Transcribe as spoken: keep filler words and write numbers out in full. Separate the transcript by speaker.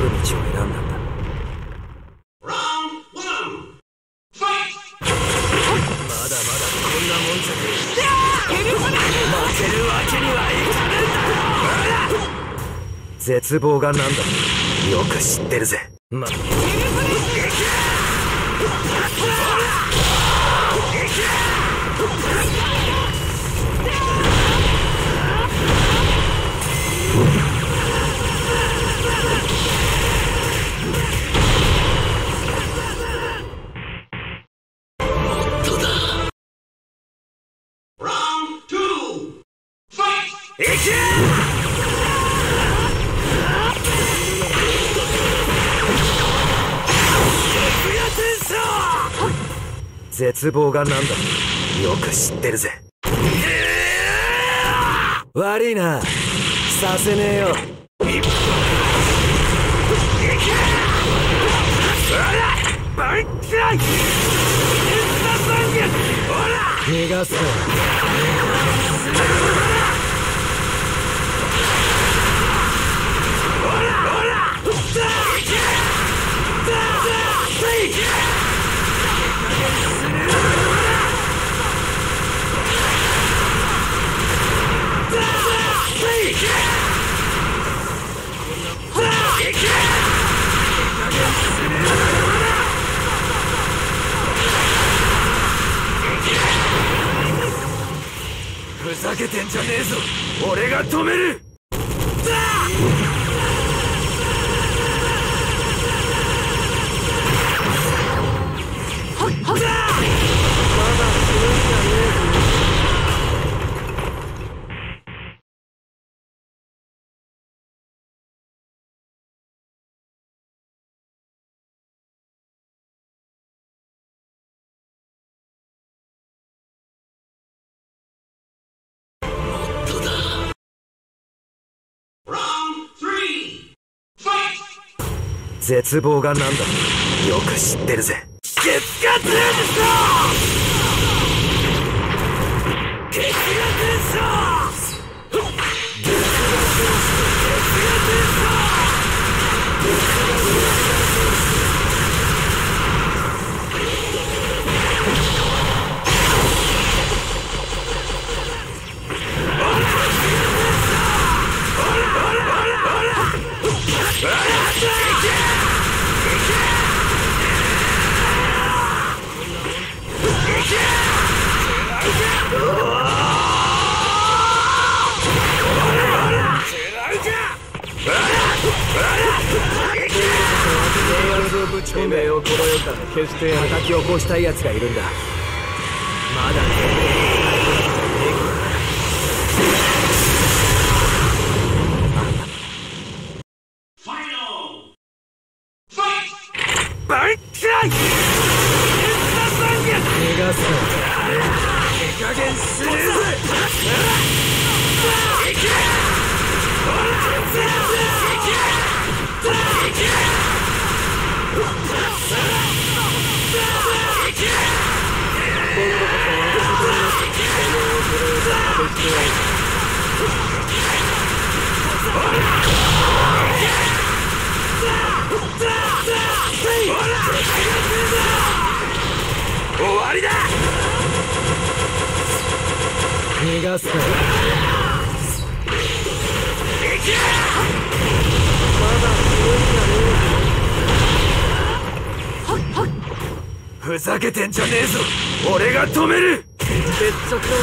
Speaker 1: 守る道を選んだんだ。まだまだこんなもんじゃねえ。負けるわけにはいかねえんだよ。絶望がなんだとよく知ってるぜ。ま絶望がなんだとよく知ってるぜ。悪いな、させねえよ。逃がすな。ふざけてんじゃねえぞ、俺が止める。絶望がなんだとよく知ってるぜ。ケツが強いでしょ。ケツが強いでしょ。ケツが強いでしょ。てめえをこの世から決して叩き起こしたい奴がいるんだ。まだね。バンクライ逃がすな。手加減しねえぜ。終わりだ。逃がすな。ふざけてんじゃねえぞ、俺が止める。別直の